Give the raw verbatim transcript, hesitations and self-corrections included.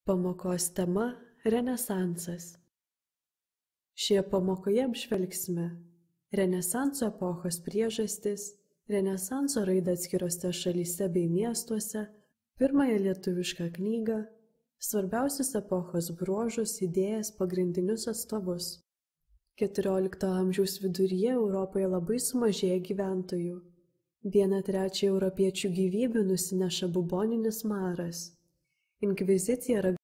Pamokos tema – Renesansas. Šioje pamokoje apžvelgsime Renesanso epochos priežastis, Renesanso raidą atskirose šalyse bei miestuose, pirmąją lietuvišką knygą, svarbiausius epochos bruožus, idėjas, pagrindinius atstovus. keturiolikto amžiaus viduryje Europoje labai sumažėja gyventojų. Vieną trečiąją europiečių gyvybių nusineša buboninis maras. Inkvizicija